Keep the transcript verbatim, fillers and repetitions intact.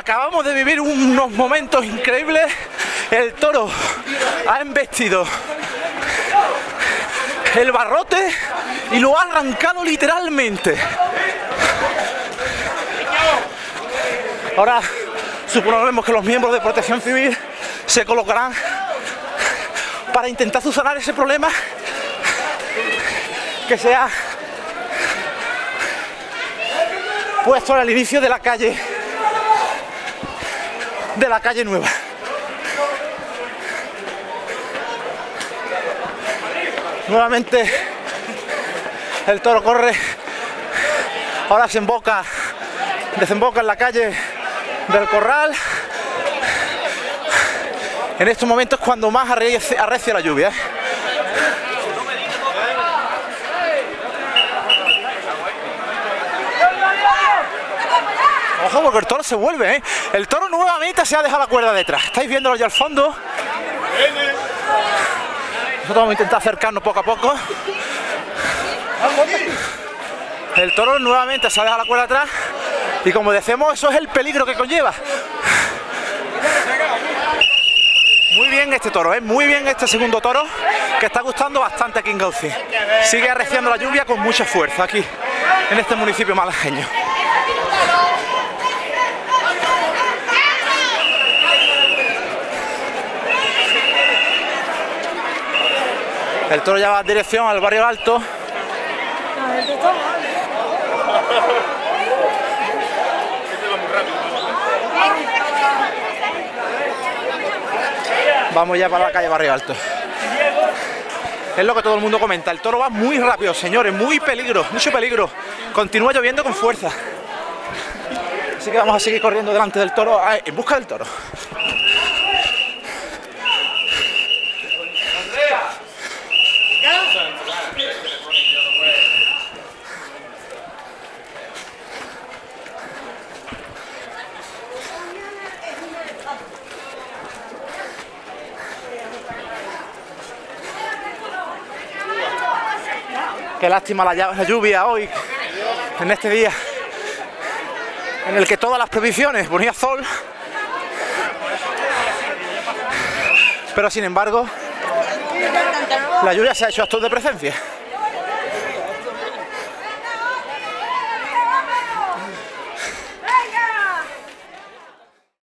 Acabamos de vivir unos momentos increíbles. El toro ha embestido el barrote y lo ha arrancado literalmente. Ahora suponemos que los miembros de Protección Civil se colocarán para intentar subsanar ese problema que se ha puesto al inicio de la calle de la calle Nueva. Nuevamente el toro corre, ahora se emboca, desemboca en la calle del Corral. En estos momentos es cuando más arrecia, arrecia la lluvia, ¿eh? Ojo, porque el toro se vuelve, ¿eh? El toro nuevamente se ha dejado la cuerda detrás. Estáis viéndolo ya al fondo. Nosotros vamos a intentar acercarnos poco a poco. El toro nuevamente se ha dejado la cuerda atrás. Y como decimos, eso es el peligro que conlleva. Muy bien este toro, ¿eh? Muy bien este segundo toro, que está gustando bastante aquí en Gauci. Sigue arreciando la lluvia con mucha fuerza aquí, en este municipio malagueño. El toro ya va en dirección al barrio Alto. Vamos ya para la calle Barrio Alto. Es lo que todo el mundo comenta. El toro va muy rápido, señores, muy peligro, mucho peligro. Continúa lloviendo con fuerza. Así que vamos a seguir corriendo delante del toro, en busca del toro. Qué lástima la, la lluvia hoy, en este día en el que todas las previsiones ponía sol, pero sin embargo la lluvia se ha hecho acto de presencia.